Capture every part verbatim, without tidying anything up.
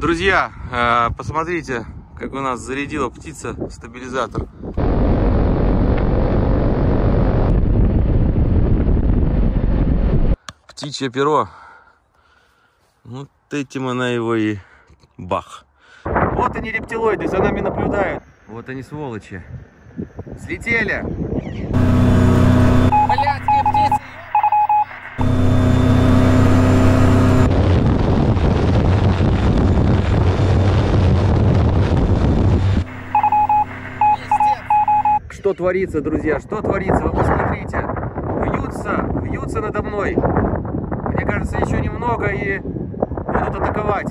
Друзья, посмотрите, как у нас зарядила птица стабилизатор. Птичье перо. Вот этим она его и бах. Вот они, рептилоиды, за нами наблюдают. Вот они, сволочи. Слетели. Блядские птицы. Что творится, друзья? Что творится? Вы посмотрите. Вьются, вьются надо мной. Мне кажется, еще немного и будут атаковать.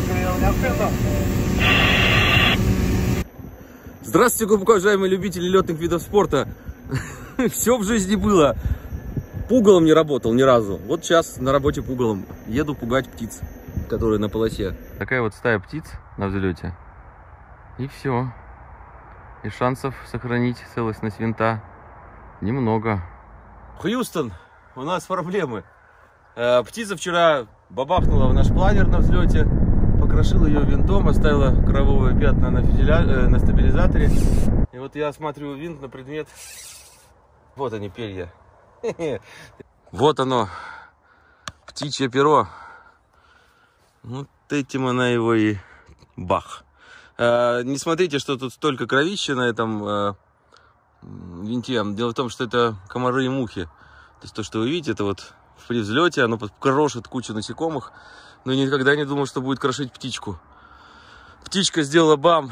Здравствуйте, глубоко уважаемые любители летных видов спорта. Все в жизни было. Пугалом не работал ни разу. Вот сейчас на работе пугалом. Еду пугать птиц, которые на полосе. Такая вот стая птиц на взлете. И все. И шансов сохранить целостность винта немного. Хьюстон, у нас проблемы. Птица вчера бабахнула в наш планер на взлете, покрошила ее винтом, оставила кровавые пятна на, фюзеля... на стабилизаторе. И вот я осматриваю винт на предмет. Вот они, перья. Вот оно, птичье перо. Вот этим она его и бах. Не смотрите, что тут столько кровища на этом винте. Дело в том, что это комары и мухи. То есть то, что вы видите, это вот при взлете оно крошит кучу насекомых. Но никогда не думал, что будет крошить птичку. Птичка сделала бам.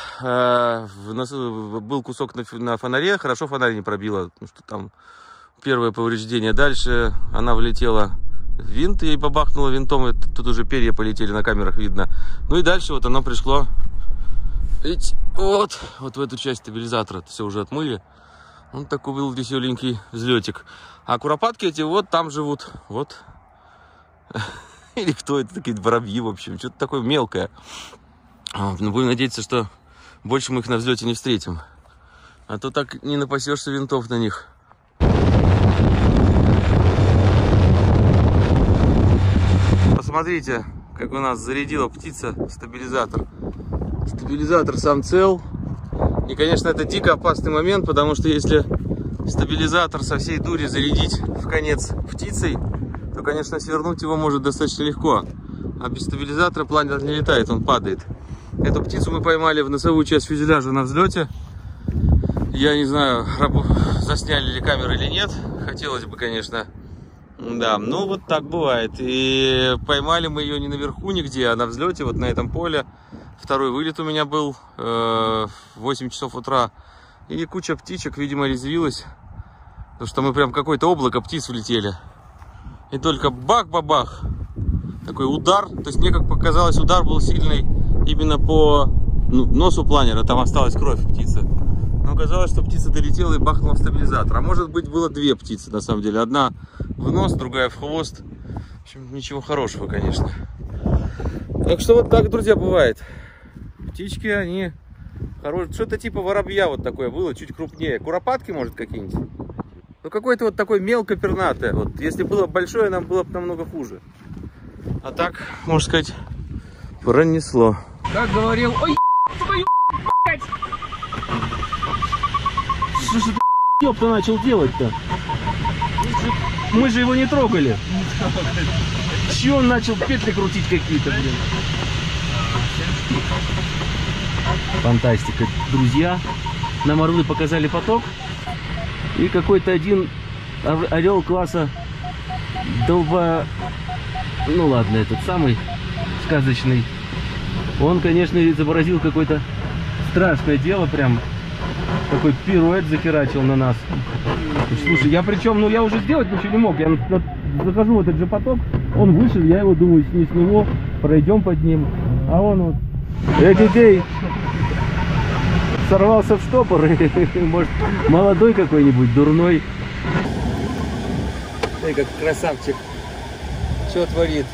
Был кусок на фонаре. Хорошо фонарь не пробила, потому что там первое повреждение. Дальше она влетела в винт и бабахнула винтом. И тут уже перья полетели, на камерах видно. Ну и дальше вот оно пришло. Видите, вот, вот в эту часть стабилизатора все уже отмыли. Вот такой был веселенький взлетик. А куропатки эти вот там живут. Вот. Или кто это? Такие воробьи, в общем. Что-то такое мелкое. Но будем надеяться, что больше мы их на взлете не встретим. А то так не напасешься винтов на них. Посмотрите, как у нас зарядила птица стабилизатор. Стабилизатор сам цел. И, конечно, это дико опасный момент, потому что если стабилизатор со всей дури зарядить в конец птицей, то, конечно, свернуть его может достаточно легко. А без стабилизатора планер не летает, он падает. Эту птицу мы поймали в носовую часть фюзеляжа на взлете. Я не знаю, засняли ли камеры или нет. Хотелось бы, конечно. Да, ну вот так бывает. И поймали мы ее не наверху нигде, а на взлете, вот на этом поле. Второй вылет у меня был э, в восемь часов утра. И куча птичек, видимо, резвилась. Потому что мы прям какое-то облако птиц улетели. И только бах-бабах. Такой удар. То есть мне, как показалось, удар был сильный именно по ну, носу планера. Там осталась кровь птицы. Но оказалось, что птица долетела и бахнула в стабилизатор. А может быть, было две птицы на самом деле. Одна в нос, другая в хвост. В общем, ничего хорошего, конечно. Так что вот так, друзья, бывает. Птички, они хорошие. Что-то типа воробья вот такое было, чуть крупнее. Куропатки, может, какие-нибудь? Ну, какое-то вот такое мелкопернатое. Вот, если было большое, нам было бы намного хуже. А так, можно сказать, пронесло. Как говорил... Ой, твою, блядь! Что же ты, ёпта, начал делать-то? Мы же его не трогали. Че он начал петли крутить какие-то, блин? Фантастика. Друзья, нам орлы показали поток. И какой-то один орел класса долба... Ну ладно, этот самый сказочный. Он, конечно, изобразил какое-то страшное дело. Прям такой пируэт захерачил на нас. Слушай, я причем, ну я уже сделать ничего не мог. Я захожу в этот же поток. Он вышел, я его думаю, не сниму. Пройдем под ним. А он вот... Эй-эй-эй! Сорвался в штопор. Может, молодой какой-нибудь, дурной. Эй, как красавчик. Что творит?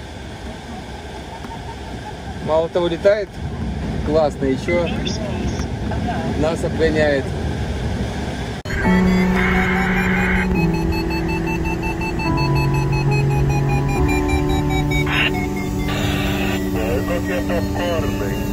Мало того, летает классно, еще нас обгоняет. светофорный.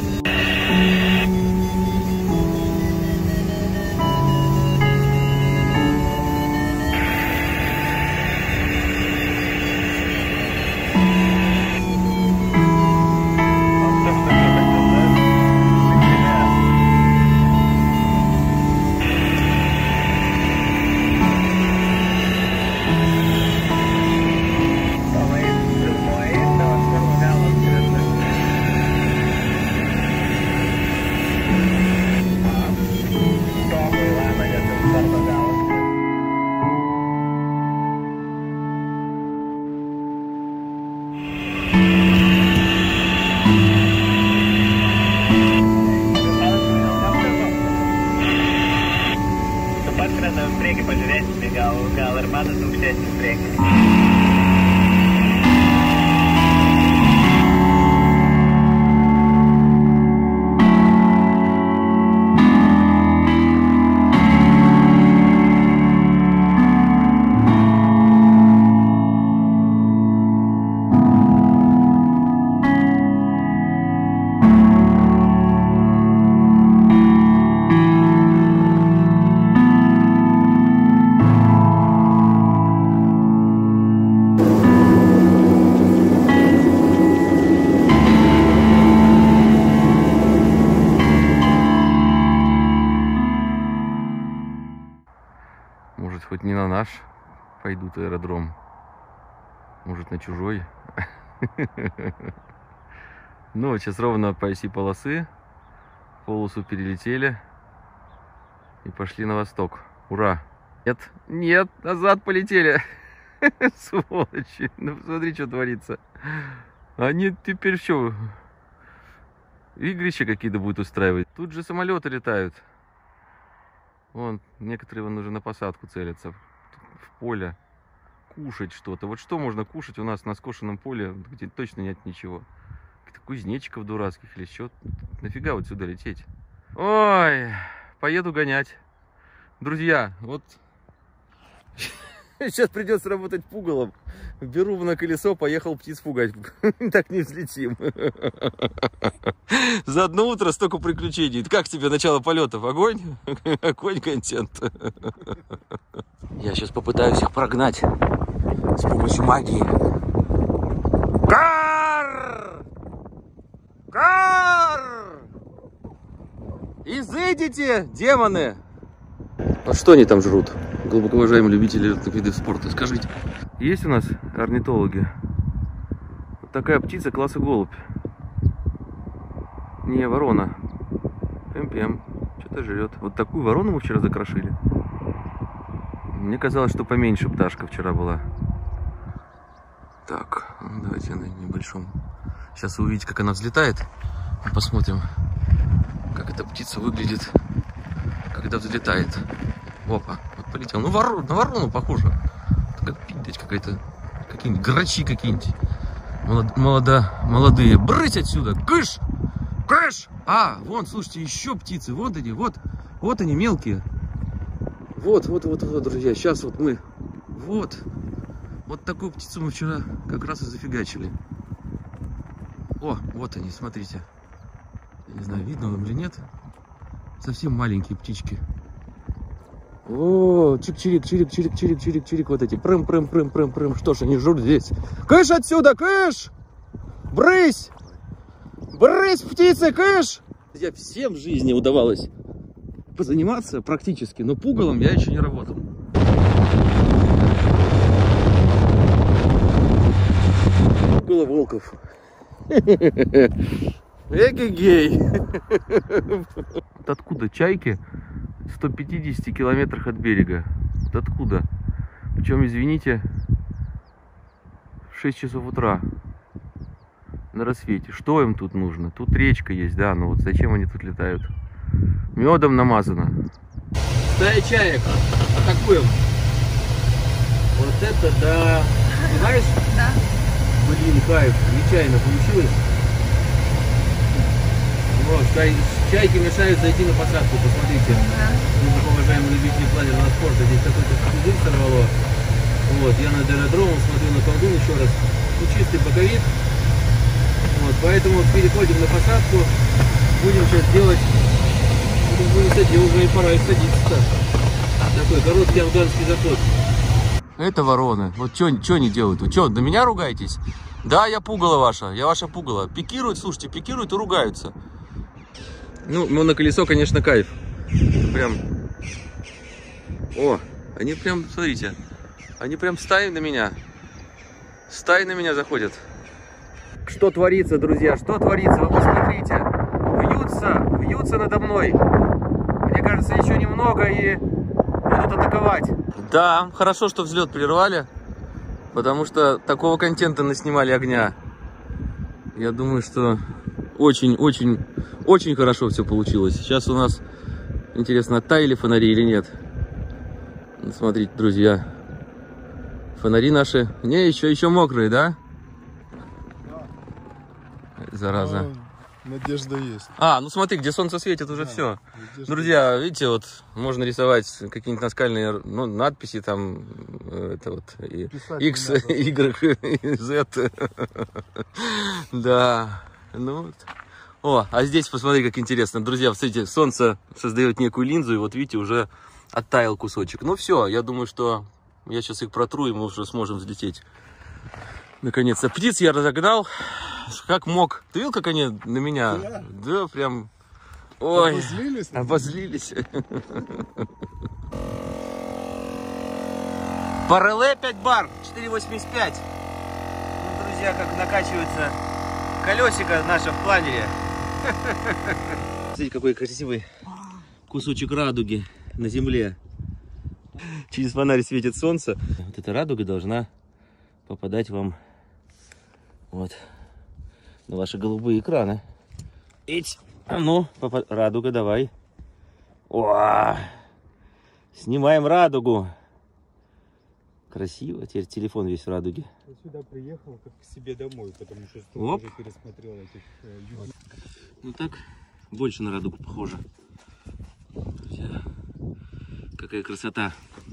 Может, хоть не на наш пойдут аэродром, может, на чужой. Ну, вот сейчас ровно по оси полосы, полосу перелетели и пошли на восток. Ура! Нет, нет, назад полетели. Сволочи, ну посмотри, что творится. Они теперь что, игрища какие-то будут устраивать? Тут же самолеты летают. Вон, некоторые вон уже на посадку целятся. В поле. Кушать что-то. Вот что можно кушать у нас на скошенном поле, где точно нет ничего. Каких-то кузнечиков дурацких или что. Нафига вот сюда лететь? Ой, поеду гонять. Друзья, вот сейчас придется работать пугалом. Беру на колесо, поехал птиц пугать. Так не взлетим. За одно утро столько приключений. Как тебе начало полетов? Огонь? Огонь контент. Я сейчас попытаюсь их прогнать с помощью магии. Кар! Кар! Изыдите, демоны! А что они там жрут? Глубоко уважаемые любители летных видов спорта, скажите. Есть у нас орнитологи? Вот такая птица класса голубь. Не, ворона. Пем-пем. Что-то жрет. Вот такую ворону мы вчера закрошили. Мне казалось, что поменьше пташка вчера была. Так, давайте на небольшом. Сейчас вы увидите, как она взлетает. Посмотрим, как эта птица выглядит, когда взлетает. Опа, вот полетел. Ну, ворон, на ворону похоже. Какая-то, какие-нибудь грачи какие-нибудь. Молод, молодо, молодые. Брысь отсюда! Кыш! Кыш! А, вон, слушайте, еще птицы. Вот они, вот. Вот они, мелкие. Вот, вот, вот, вот, друзья. Сейчас вот мы. Вот. Вот такую птицу мы вчера как раз и зафигачили. О, вот они, смотрите. Я не знаю, видно вам или нет. Совсем маленькие птички. О, чик-чирик, чирик, чирик, чирик, чирик, чирик, вот эти. Прым, прым, прым, прым, прым. Что ж они жрут здесь? Кыш отсюда, кыш! Брысь! Брысь, птицы, кыш! Я всем в жизни удавалось позаниматься практически, но пугалом я еще не работал. Пугало волков. Эгегей! Вот откуда чайки? В ста пятидесяти километрах от берега. Вот откуда? Причем, извините, в шесть часов утра на рассвете. Что им тут нужно? Тут речка есть, да, но вот зачем они тут летают? Медом намазано. Стая чаек. Атакуем. Вот это да. Знаешь? Да. Блин, кайф. Нечаянно получилось. Вот, чайки мешают зайти на посадку, посмотрите. Да. Ну, уважаемые любители планерного спорта, здесь какой-то пузырь сорвало. Вот, я над аэродромом смотрю на колдун еще раз. Ну, чистый боковик. Вот, Вот, поэтому переходим на посадку. Будем сейчас делать. Будем садить, уже и пора и садиться. Такой короткий афганский заход. Это вороны. Вот что они делают? Вы что, на меня ругаетесь? Да, я пугало ваша. Я ваша пугало. Пикируют, слушайте, пикируют и ругаются. Ну, моноколесо, конечно, кайф. Прям. О, они прям, смотрите. Они прям стаи на меня. Стаи на меня заходят. Что творится, друзья? Что творится? Вы посмотрите. Вьются, вьются надо мной. Мне кажется, еще немного и будут атаковать. Да, хорошо, что взлет прервали. Потому что такого контента наснимали огня. Я думаю, что очень-очень, очень хорошо все получилось. Сейчас у нас, интересно, оттаяли фонари или нет? Смотрите, друзья. Фонари наши. Не, еще, еще мокрые, да? Зараза. А, надежда есть. А, ну смотри, где солнце светит, уже да, все. Друзья, есть. Видите, вот можно рисовать какие-нибудь наскальные, ну, надписи там, это вот, и X, Y, Z. Да. Ну вот. О, а здесь посмотри, как интересно. Друзья, смотрите, солнце создает некую линзу, и вот видите, уже оттаял кусочек. Ну все, я думаю, что я сейчас их протру, и мы уже сможем взлететь. Наконец-то. Птиц я разогнал, как мог. Ты видел, как они на меня? Да, да прям... Ой, обозлились. Обозлились. Пареле пять бар, четыре восемьдесят пять. Ну, друзья, как накачивается колесико наше в планере. Смотрите, какой красивый кусочек радуги на земле. Через фонарь светит солнце. Вот эта радуга должна попадать вам вот на ваши голубые экраны. Эть. А ну, попад... радуга, давай. О! Снимаем радугу. Красиво. Теперь телефон весь в радуге. Я сюда приехал как к себе домой, потому что Оп. уже пересмотрел этих э, YouTube. Ну так, больше на радугу похоже. Друзья, какая красота.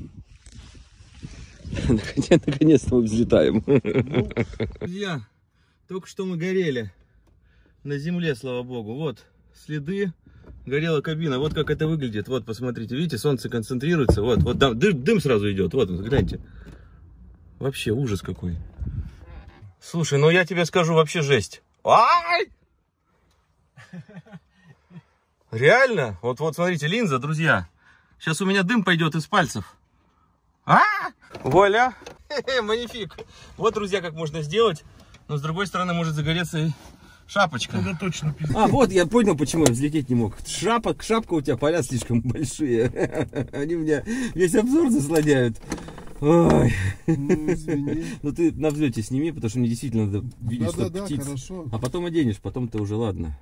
Наконец-то мы взлетаем. Ну, друзья, только что мы горели на земле, слава богу. Вот следы, горела кабина. Вот как это выглядит. Вот, посмотрите, видите, солнце концентрируется. Вот, вот дым, дым сразу идет. Вот, гляньте. Вообще ужас какой. Слушай, ну я тебе скажу, вообще жесть. Ай! Реально? Вот, вот, смотрите, линза, друзья. Сейчас у меня дым пойдет из пальцев. А! Вуаля! Магнифик! Вот, друзья, как можно сделать. Но с другой стороны может загореться и шапочка. Это точно пиздец. А, вот я понял, почему я взлететь не мог. Шапок, шапка у тебя, поля слишком большие. Они меня весь обзор заслоняют. Ой. Ну, извини. Ну ты на взлете сними, потому что мне действительно надо видеть, да, что да, птиц. Да, хорошо. А потом оденешь, потом-то уже ладно.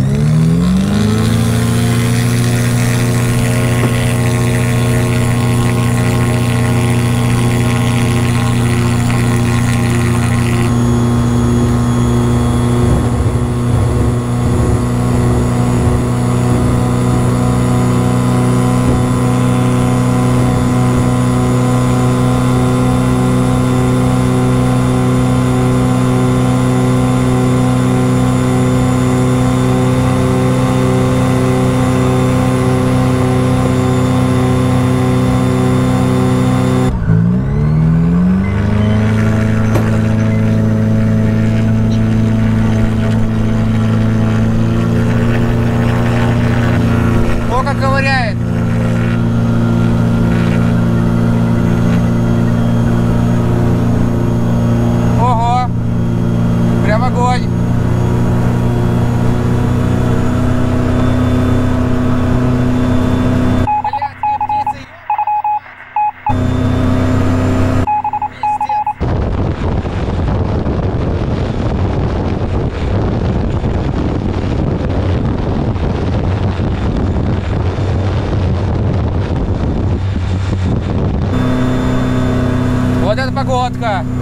Ковыряет. Ого, прям огонь. Блядские птицы. Вот это погодка!